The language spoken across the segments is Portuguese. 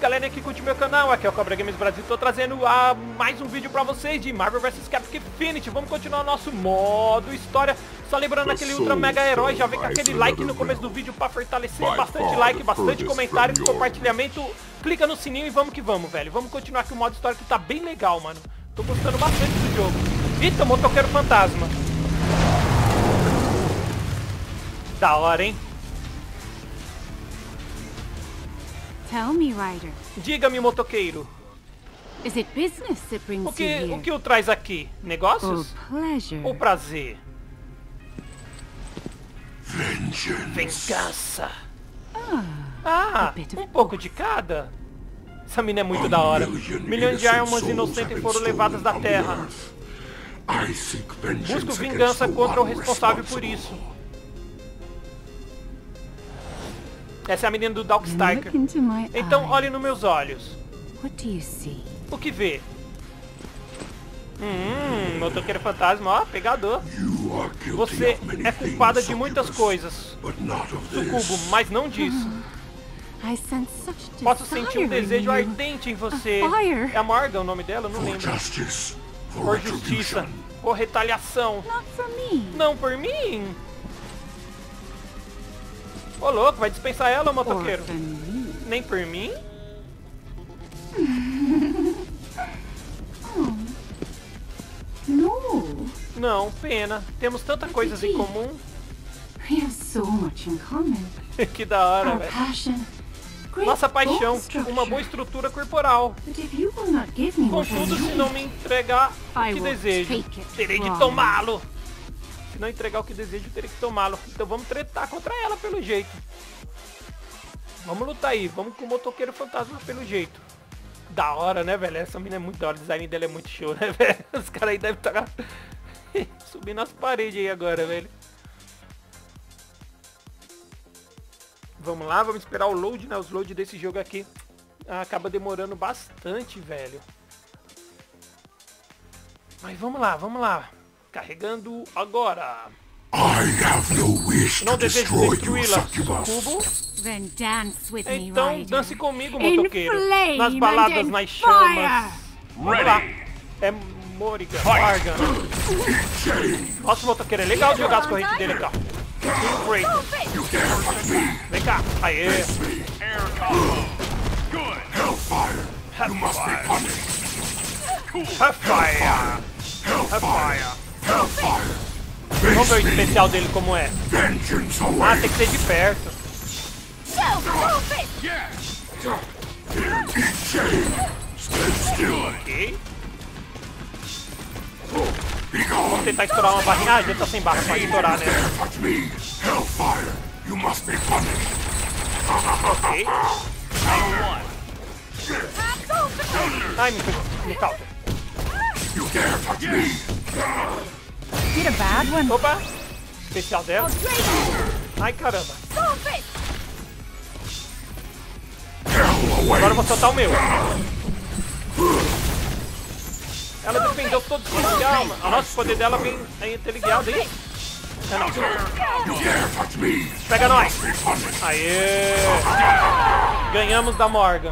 galerinha que curte meu canal, aqui é o Cobra Games Brasil. Tô trazendo mais um vídeo pra vocês de Marvel vs Capcom Infinity. Vamos continuar nosso modo história. Só lembrando aquele ultra mega herói, já vem com aquele like no começo do vídeo pra fortalecer. Bastante like, bastante comentário, compartilhamento. Clica no sininho e vamos que vamos, velho. Vamos continuar aqui o modo história que tá bem legal, mano. Tô gostando bastante do jogo. Eita, motoqueiro fantasma. Da hora, hein? Tell me, Ryder. Diga-me, motoqueiro. Is it business that brings you here? O que o traz aqui? Negócios? Or pleasure? Ou prazer? Vengeance. Vingança. A bit of Um pouco de cada? Essa mina é muito da hora. Milhões de almas inocentes foram levadas da Terra. Busco vingança contra o responsável por isso. Essa é a menina do Darkstalker. Look into my Então eyes. olhe nos meus olhos. What do you see? O que vê? Motoqueiro fantasma, ó, pegador. Você é culpada de muitas coisas, Sucubo, mas não disso. I sense such Posso sentir um desire in desejo you. ardente em você. A fire. É a Morgan o nome dela? Eu não lembro. Por justiça, por retaliação. Not for me. Não por mim. Ô louco, vai dispensar ela, Or motoqueiro? for me. Nem por mim? No. Não, pena. Temos tantas coisas em comum. We have so much in common. Que da hora, Our velho. passion. Great Nossa paixão, bone structure. uma boa estrutura corporal. But if you will not give me what I Contudo, se need, não me entregar o I que will desejo, take it terei de from tomá-lo. Se não entregar o que desejo, terei que tomá-lo. Então vamos tretar contra ela pelo jeito. Vamos lutar aí, vamos com o motoqueiro fantasma pelo jeito. Da hora, né, velho? Essa mina é muito da hora, o design dela é muito show, né, velho? Os caras aí devem estar subindo as paredes aí agora, velho. Vamos lá, vamos esperar o load, né? Os load desse jogo aqui acaba demorando bastante, velho. Mas vamos lá, vamos lá. Carregando agora. Não desejo destruí-la, Sucubo. then dance with me, Então Ryder. dance comigo, In motoqueiro. flame Nas baladas, and in nas chamas. fire. Vamos lá. É Morgan. Morgan. Nossa, o motoqueiro é legal de jogar as correntes dele aqui, ó. Vem cá. Aê. Hellfire. Vamos ver o especial dele como é. Ah, tem que ser de perto. Ok. Vamos tentar estourar uma barrinha. Ah, já tá sem barra pra estourar, né? Ok. Ai, me calma. Get a bad one. Opa! Especial dela. Ai, caramba. Agora eu vou soltar o meu. Ela defendeu todo o especial. Nossa, o poder dela vem interligado aí. É não. Pega nós. Aê! Ganhamos da Morgan.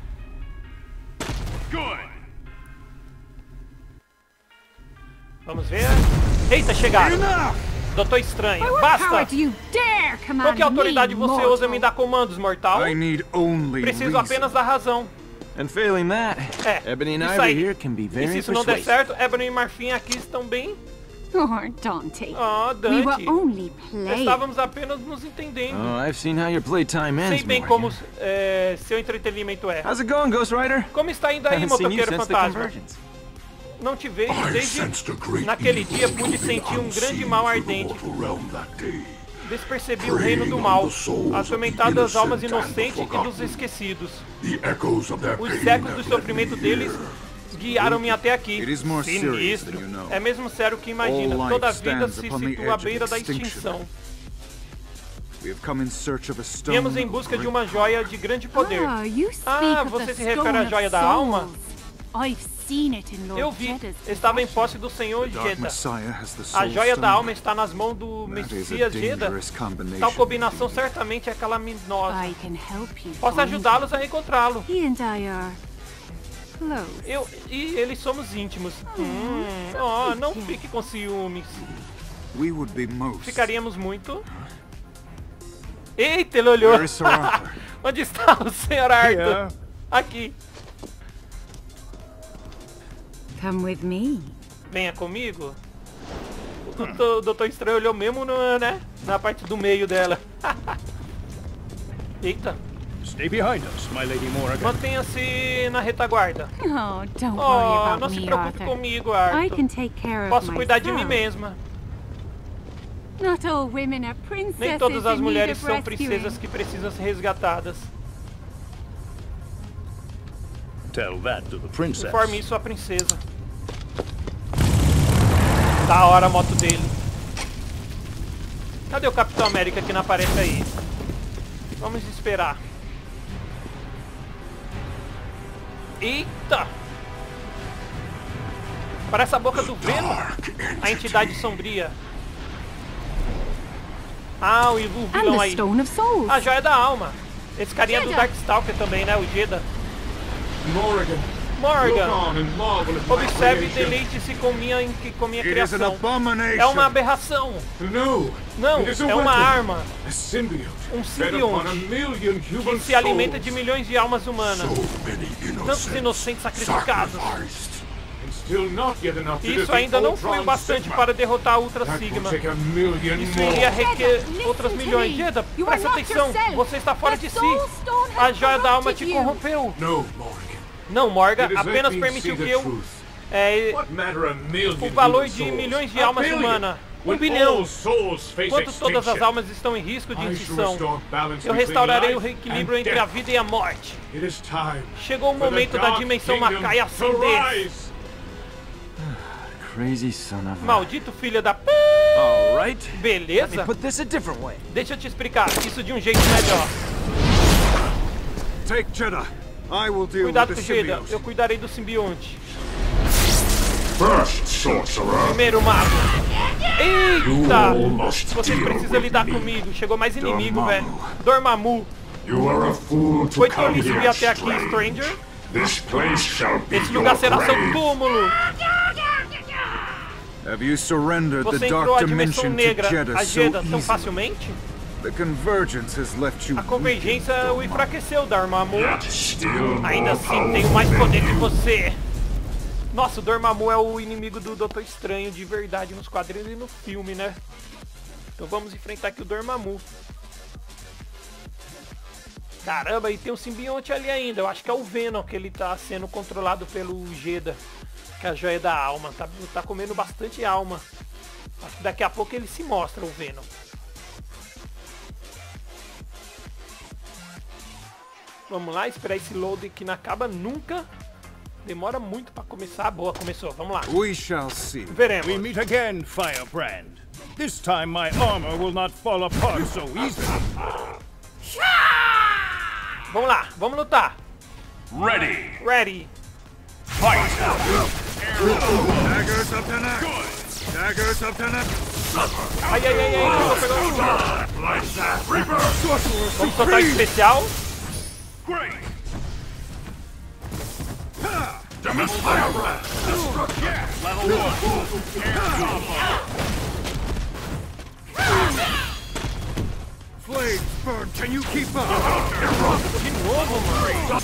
Vamos ver. Eita, chegaram. Doutor Estranho. What Basta! power do you dare command Qual que autoridade me, você mortal? usa me dar comandos, mortal? I need only Preciso reason. apenas da razão. And failing that, É, Ebony and isso Ivory aí. here can be E very se isso não der persuasive. certo, Ebony e Marfim aqui estão bem... Or Dante. Ah, We were Dante. only playing. Estávamos apenas nos entendendo. Oh, I've seen how your playtime Sei ends, bem Morgan. como seu entretenimento é. How's it going, Ghost Rider? Como está indo aí, Haven't seen you motoqueiro since the fantasma? convergence. Não te vejo desde... Naquele dia pude sentir um grande mal ardente. Despercebi o reino do mal, atormentado das almas inocentes e dos esquecidos. Os ecos do sofrimento deles guiaram-me até aqui. It is more serious Sinistro. than you know. É mesmo sério que imagina. All life Toda a vida stands se upon the situa à edge beira of da extinction. extinção. We have come in search of a stone. Viemos em busca de uma joia de grande poder. Ah, you speak Ah, of você the se refere à Stone joia of da alma? Souls. I've seen it in Lord Eu vi, Jedda's estava em possession. posse do Senhor The Dark Jeddah. Messiah has the A Soul joia da Stone. alma está nas mãos do That is a Messias Jeddah. dangerous combination. Tal combinação certamente é calaminosa. I can help you Posso find ajudá-los a encontrá-lo. it. He and I are close. Eu e eles somos íntimos. Oh, não fique com ciúmes. We would be most. Ficaríamos muito. Eita, ele olhou. Where is Sir Arthur? Onde está o Sr. Arthur? Here. Aqui. Come with me. Venha comigo. O Doutor Estranho olhou mesmo né? Na parte do meio dela. Eita. Stay behind us, my Lady Morrigan. Mantenha-se na retaguarda. Oh, don't worry Oh, about não se me, preocupe Arthur. comigo, I can Arthur. take care of Posso cuidar de mim myself. mesma. Not all women are princesses Nem todas as in need mulheres of são rescuing. princesas que precisam ser resgatadas. Tell that to the princess. Informe isso à princesa. Da hora a moto dele. Cadê o Capitão América que não aparece aí? Vamos esperar. Eita! Parece a boca do Venom. A entidade sombria. Ah, o And vilão the aí. Stone of Souls. A joia da alma. Esse carinha do Jeddah. Darkstalker também, né? O Jeddah. Morrigan, Morgan, look on and marvel at my observe e creation. deleite-se com minha It is an criação. abomination. É uma aberração. No, Não, it is a é uma weapon. arma A symbiote, simbionte fed upon a million human que se alimenta de souls. milhões de almas humanas. Tantos inocentes sacrificados. And still not yet enough to Isso defeat ainda não foi o Ultron bastante Sigma. para derrotar a Ultra That will Sigma. take a million Isso more. iria requer Jeddah, outras listen to milhões. me. Jeddah, You are presta not atenção. yourself. Você está fora The de si. Soul Stone has A joia da alma te corrupted you. corrompeu. No, Morrigan. Não, Morgan, It is let apenas me permitiu see the que eu... truth. é, What matter a million o valor human de souls? milhões de A almas billion. humanas. When bilhão. all souls face Enquanto todas as extinction, almas estão em risco de I shall extinção, restore balance eu between restaurarei o life equilíbrio and entre a death. vida e a morte. It is time Chegou o for the momento da Dark dimensão Kingdom Makai to ascender. rise. Crazy son of a. Maldito filho da... All right. Let me Beleza? put this a different way. Deixa eu te explicar isso de um jeito melhor. Take Jeddah. I will deal Cuidado with com the o Jeddah, symbiote. eu cuidarei do simbionte. First, sorcerer, Primeiro mago. Eita! you must Você deal precisa with lidar me. comigo. Chegou mais inimigo, Dormammu. velho. Dormammu. You are a fool to Foi come tolice vir here, até aqui, stranger. Stranger. This place shall be Esse lugar your será seu grave. túmulo. Have you surrendered Você the entrou dark à dimensão dimension negra, to Jeddah a so Jeddah, tão easily? facilmente? The convergence has left you A convergência o enfraqueceu, Dormammu. Yet still Ainda more assim, tenho mais powerful poder than que you. você. Nossa, o Dormammu é o inimigo do Doutor Estranho de verdade nos quadrinhos e no filme, né? Então vamos enfrentar aqui o Dormammu. Caramba, e tem um simbionte ali ainda. Eu acho que é o Venom, que ele tá sendo controlado pelo Jeddah. Que é a joia da alma. Tá comendo bastante alma. Acho que daqui a pouco ele se mostra, o Venom. Vamos lá, esperar esse load que não acaba nunca. Demora muito pra começar. Boa, começou. Vamos lá. We shall see. Veremos. We meet again, Firebrand. This time my armor will not fall apart so easily. Vamos lá, vamos lutar. Ready. Ready. Fight. Daggers up to neck. Daggers up to neck. Ai, ai, ai, ai. Pegou. Like that. Reaper. Vamos soltar o especial. Great. Demon's Firebrand. Level 1. Flames burn. Can you keep up? De novo, mano.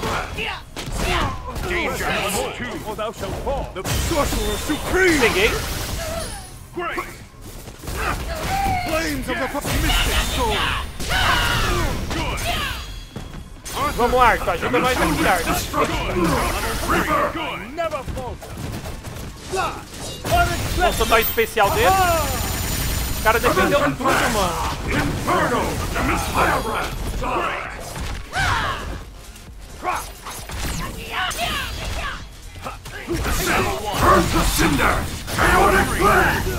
Danger. Level 2. Or thou shalt fall. The Sorcerer Supreme. Peguei. Great. Flames of the Mystic Soul. Vamos, Arthur. Ajuda nós aqui, Arthur. Never falter. Vamos soltar o especial dele. O cara defendeu tudo, mano. Inferno. Demon's Firebrand. Turn to cinder. Chaotic flame.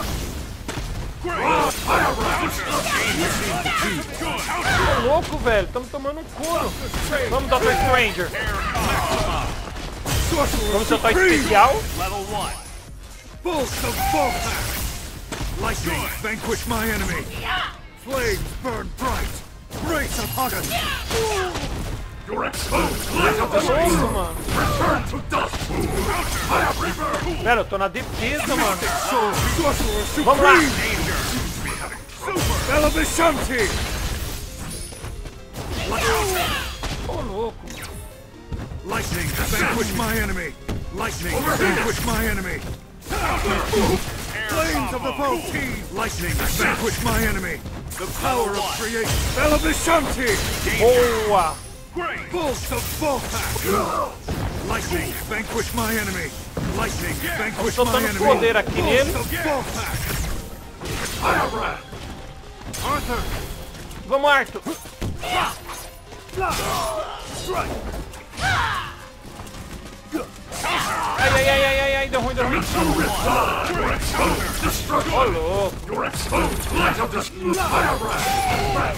Tô louco, velho. Estamos tomando um couro. Vamos, Dr. Stranger. Vamos soltar o especial. Level 1. Bolts of Volpac! Lightning, vanquish my enemy! Flames burn bright! Race of Hagen! You're exposed! Light of the Nossa, mano. Return to dust! Fire Reaper! Pera, eu tô na defesa, mano. Sorcerer Vamos lá. Supreme! Elevishante! Ô, louco. Lightning, vanquish my enemy! Lightning, vanquish my enemy! Flames of the Volkeen! Lightning, vanquish my enemy! The power of creation! Elevishante! Boa. Bolts of Volpac! Lightning, vanquish my enemy! Lightning, vanquish my Soltando enemy! poder aqui nele. Bolts of Volpac! Fire Rat! Arthur! Vamos, Arthur. Strike! Ai, deu ruim, deu ruim. You're exposed! Destruction! Ô, louco. You're exposed! Light of the Fire Rat!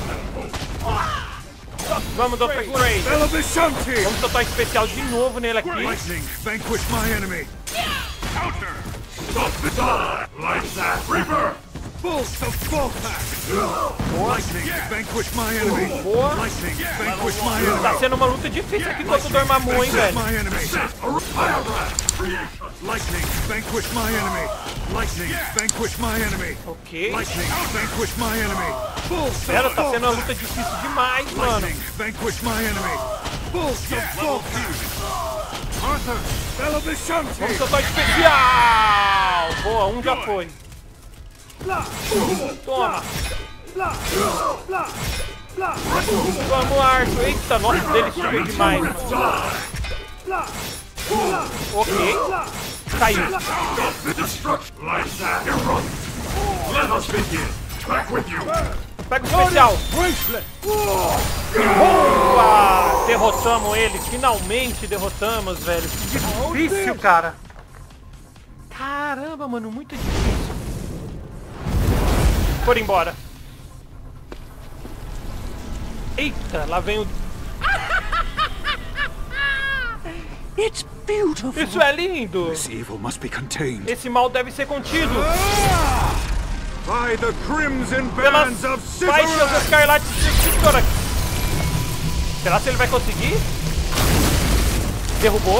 Vamos, Dr. Strange. Elevishante! Vamos soltar o especial de novo nele aqui. Lightning, vanquish my enemy! Stop the die! Like that! Reaper! Bolts of Volpac! Lightning, vanquish my enemy! Boa. Lightning, vanquish my Tá enemy! sendo uma luta difícil aqui contra o Dormammu, hein, velho. My enemy! Fire Rat! Creation! Lightning, vanquish my enemy! Lightning, vanquish my enemy! Ok. Lightning, vanquish my enemy! Bolts Pera, of tá sendo uma Volpac! luta difícil demais, mano. Lightning, vanquish my enemy! Bolts of Volpac! Arthur, Elevishante! Vamos soltar o especial. Boa, um já foi. Toma. Vamos, Arthur. Eita, nossa, dele subiu demais, mano. Ok. Caiu. The destruction! Like that! Hero! Let us begin! Back with you! Pega o especial. Boa! Derrotamos ele. Finalmente derrotamos, velho. Que difícil, cara. Caramba, mano, muito difícil. Por embora. Eita, lá vem o... It's beautiful. Isso é lindo. This evil must be contained Esse mal deve ser contido by the crimson pelas bands of faixas Sycorax! escarlates de Sycorax. Será que ele vai conseguir? Derrubou.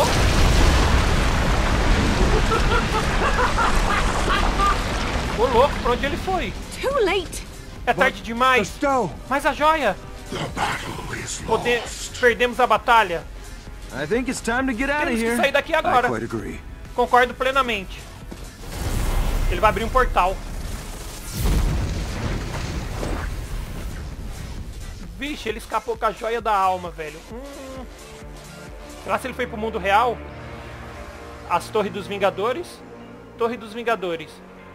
Ô, louco, pra onde ele foi? Too late. É tarde demais. Stone! Mas a joia. The battle is Pode- lost! Perdemos a batalha. I think it's time to get out of Temos que here. sair daqui I agora. quite agree. Concordo plenamente. Ele vai abrir um portal. Vixe, ele escapou com a joia da alma, velho. Será se ele foi pro mundo real? As Torres dos Vingadores. Torre dos Vingadores.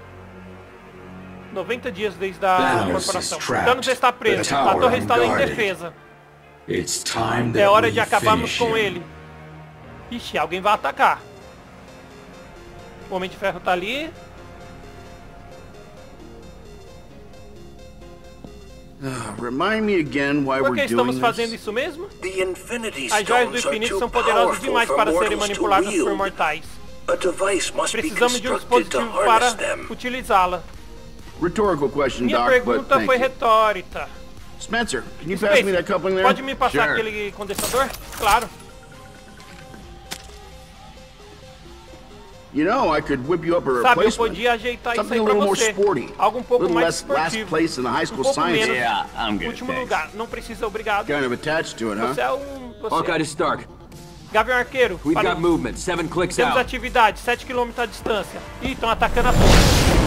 90 dias desde a Thanos corporação. is trapped. Thanos está preso. The A tower torre está em unguarded. defesa. It's time that É hora we de acabarmos finish com him. ele. Ixi, alguém vai atacar. O Homem de Ferro tá ali. Remind me again why Por we're que estamos doing fazendo this? isso mesmo? The Infinity As joias do Stones are infinito too são poderosas powerful demais for para serem mortals to manipuladas por wield. mortais. A device must be Precisamos de um constructed to dispositivo para harness them. utilizá-la. Rhetorical question, Minha Doc, but pergunta thank foi you. retórica. Spencer, can you pass me that coupling there? Pode me passar Sure. aquele condensador? Claro. You know, I could whip you up a Sabe, eu replacement. podia ajeitar isso Something aí a pra little more você. sporty. Algo um pouco Little mais less last esportivo. place in the high school pouco science. menos. Yeah, I'm good, Último thanks. lugar. Não precisa, obrigado. Kind of attached to it, huh? Você é um... Você Hawkeye to Stark. Gavião Arqueiro. We've falei. got movement. 7 clicks Temos out. atividade, 7 km à distância. Ih, estão atacando a torre.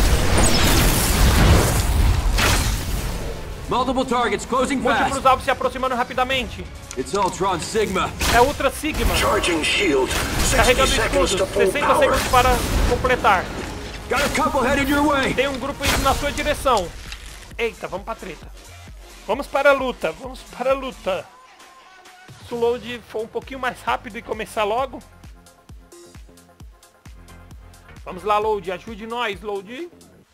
Multiple targets closing Múltiplos fast. alvos se aproximando rapidamente. It's Ultron Sigma. É Ultra Sigma. Charging shield. 60 Carregando seconds escudos. to full 60 power. segundos para completar. Got a couple headed your way. Tem um grupo indo na sua direção. Eita, vamos pra treta. Vamos para a luta. Vamos para a luta. Se o load for um pouquinho mais rápido e começar logo. Vamos lá, load. Ajude nós, load.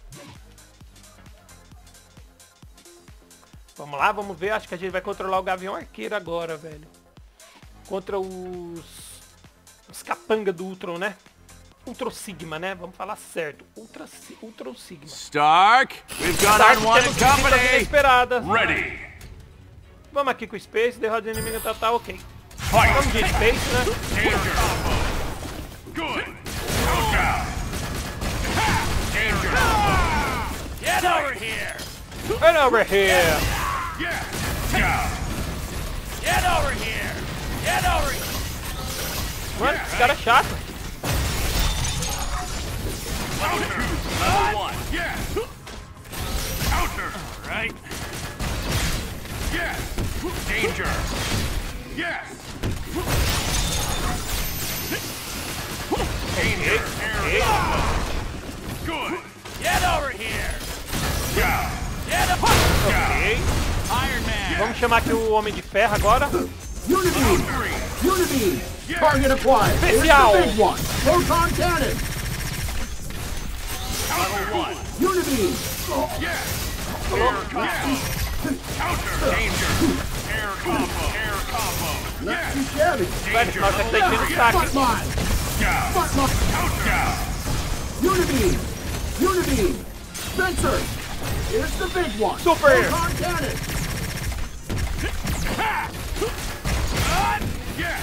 Vamos lá, vamos ver. Acho que a gente vai controlar o Gavião Arqueiro agora, velho. Contra os Os capanga do Ultron, né? Ultron Sigma, né? Vamos falar certo. Ultron Sigma. Stark, we've got Stark, unwanted temos visitas company. inesperadas. Ready. Vamos aqui com o Space, derrota de inimigo, tá, ok. Vamos de Space, né? Danger. Good. Countdown. Danger. Get over here. Get over here. Yeah. Down. Get over here. Get over here. Mano, esse cara é chato. Level 1. Yeah. Counter. All right. Yes. Danger. Yes. Danger. Good. Get over here. Down. Get up. Ok. Iron Man. Vamos chamar aqui o Homem de Ferro agora. Unibeam! Unibeam! Target acquired! Here's Especial. the big one! Proton cannon! Level 1. Unibeam! Yes. Air combo. Counter. Danger. Air combo. Air combo. Not too shabby! Velho, nós aqui tá enchendo o saco. Buttline! Down. Buttline! Countdown. Unibeam! Unibeam! Spencer! Here's the big one! Super. Proton cannon! Yes.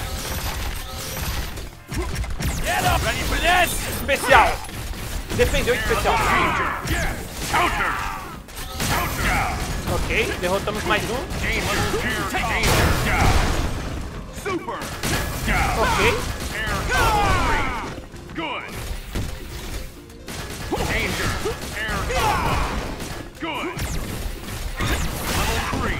Get up. Ready for this? Especial. Defendeu o especial. Danger. Yes. Counter. Countdown. Ok, derrotamos mais um. Danger. Danger. Down. Super. Down. Ok. Air combo. Good. Danger. Air combo. Good. Level 3.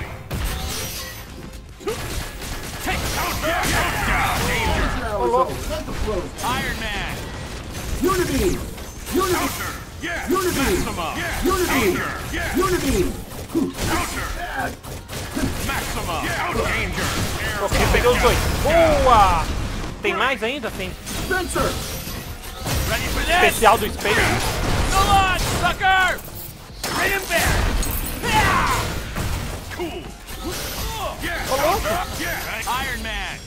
Take counter. Down. Danger. Iron Man. Unibeam! Unibeam! Counter. Yes. Unibeam! Maximum. Yes. Unibeam! Danger. Yes. Unibeam! Counter. Maximum. Yes. Danger. Air Ok, peguei os dois. Boa! Tem mais ainda? Tem Spencer! Ready for this? especial do Space. Go on, sucker! Bring him back! Cool! Yeah! Yeah! Iron Man!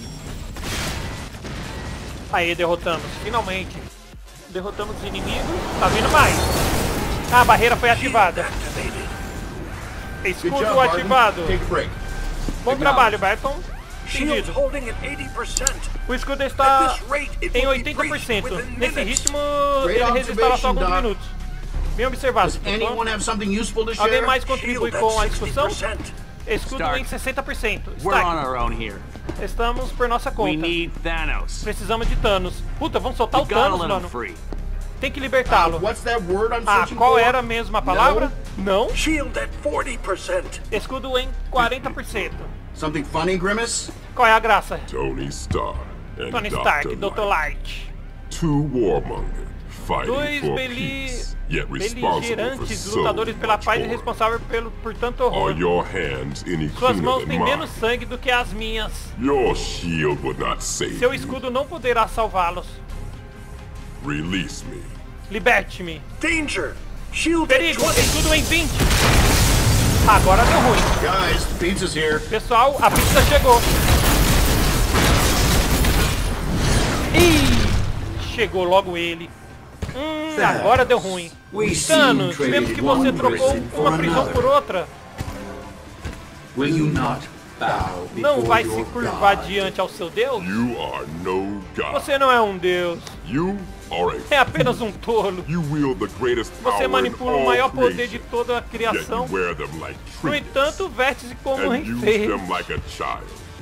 Aí, derrotamos. Finalmente. Derrotamos os inimigos. Tá vindo mais. Ah, a barreira foi ativada. Good Escudo job, Barton. ativado. Take a break. Bom trabalho, Barton. Shield's Entendido. holding at 80%. O escudo está At this rate, it em will be 80%. breached Nesse within ritmo, Great ele resistará só alguns observation, Doc. minutos. Bem observado. Does anyone have something useful to Alguém share? mais contribui Shield com a at discussão? 60%. Escudo Stark. em 60%. We're on Stark, our own here. estamos por nossa We conta. need Thanos. Precisamos de Thanos. Puta, vamos soltar We o gotta Thanos, let him mano. free. Tem que libertá-lo. What's that word I'm Ah, searching qual for? era mesmo a palavra? Não. Shield at 40%. Escudo em 40%. Something funny, Grimace? Qual é a graça? Tony Stark and Tony Dr. Stark, Dr. Light. Light. Two warmongers fighting Dois for peace, yet responsible for beligerantes so lutadores pela much paz e more. responsável por tanto Are horror. your hands any Suas cleaner mãos than têm mine? menos sangue do que as minhas. Your shield would not save Seu you. escudo não poderá salvá-los. Release me. Liberte-me. Danger! Shield at Perigo, 20. escudo em 20. Agora deu ruim. Guys, the pizza's here. Pessoal, a pizza chegou. Ih, chegou logo ele. Agora deu ruim. Thanos, vemos que você trocou uma prisão por outra. Will you not bow Não before vai se your curvar God? diante ao seu Deus? You are no god. Você não é um Deus. You are É a apenas um tolo. You wield the greatest power Você in manipula o all maior poder de creation, toda a yet criação. you wear them like No trinkets entanto, veste-se como um and use enfeite. them like a child.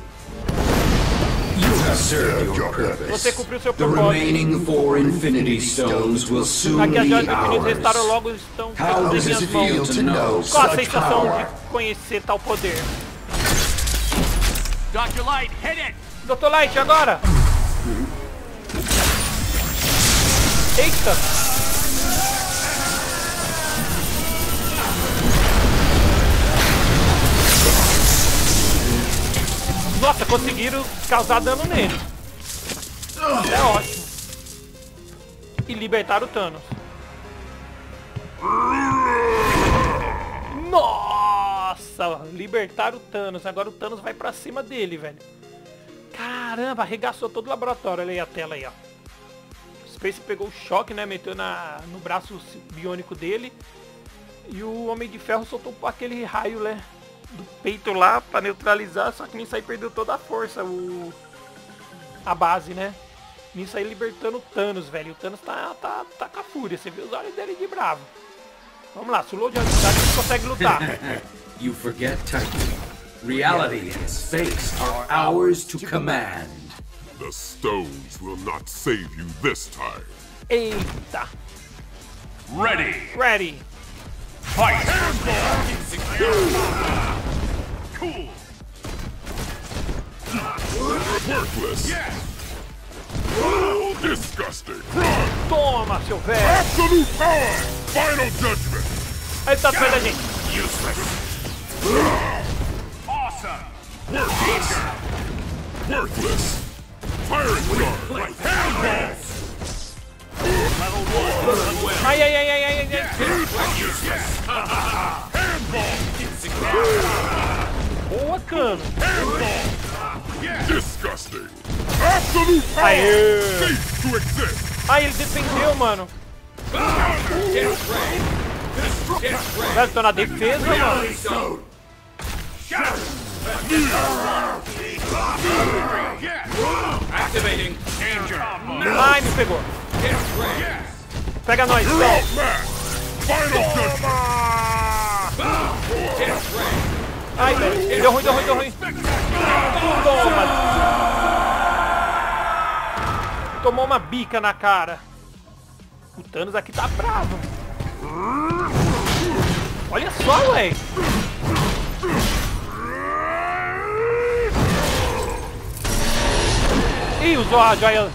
You have served your purpose. Você cumpriu seu The propósito. remaining 4 Infinity Stones will soon Aqui as joias be do infinito ours. restaram logo estão How em does minhas it feel mãos. to know Qual a such sensação power? de conhecer tal poder? Dr. Light, hit it! Dr. Light, agora! Eita! Nossa, conseguiram causar dano nele. É ótimo. E libertar o Thanos. Nossa! Libertar o Thanos. Agora o Thanos vai pra cima dele, velho. Caramba, arregaçou todo o laboratório. Olha aí a tela aí, ó. Space pegou o choque, né? Meteu no braço biônico dele. E o Homem de Ferro soltou aquele raio, né? Do peito lá pra neutralizar. Só que nisso aí perdeu toda a força. A base, né? Nisso aí libertando o Thanos, velho. O Thanos tá com a fúria. Você viu os olhos dele de bravo. Vamos lá, se o load ajudar, a gente consegue lutar. You forget, Titan. Reality and space are ours to command. The stones will not save you this time. Eita. Ready. Fight! Cool. Worthless. Disgusting. Toma, seu velho. Absolute power. Final judgment. Aí tá atrás da gente. Awesome. Worthless. Firing star. Ai. Boa, Cano. Disgusting. Absolute power. Aê. Cease to exist. Ai, ele defendeu, mano. Velho, tô na defesa, mano. Activating. Ai, me pegou. Pega nós, então. Final judgment. Ai, velho. Deu ruim. Toma. Tomou uma bica na cara. O Thanos aqui tá bravo. Olha só, ué. Ih, usou a joia.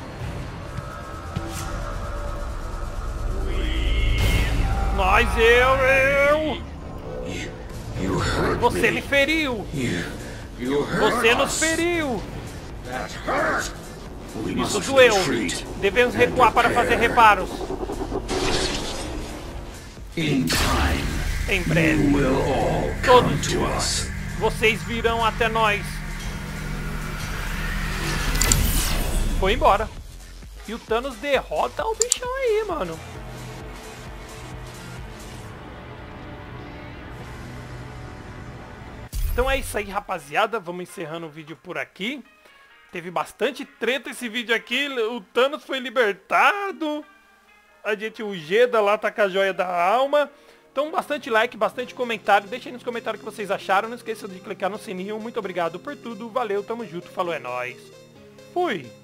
Nós, eu. Você me feriu. Você nos feriu. Isso doeu. Devemos recuar para fazer reparos. Em breve, todos vocês virão até nós. Foi embora. E o Thanos derrota o bichão aí, mano. Então é isso aí, rapaziada. Vamos encerrando o vídeo por aqui. Teve bastante treta esse vídeo aqui. O Thanos foi libertado. O Geda lá tá com a joia da alma. Então bastante like, bastante comentário. Deixa aí nos comentários o que vocês acharam. Não esqueçam de clicar no sininho. Muito obrigado por tudo. Valeu, tamo junto. Falou, é nóis. Fui.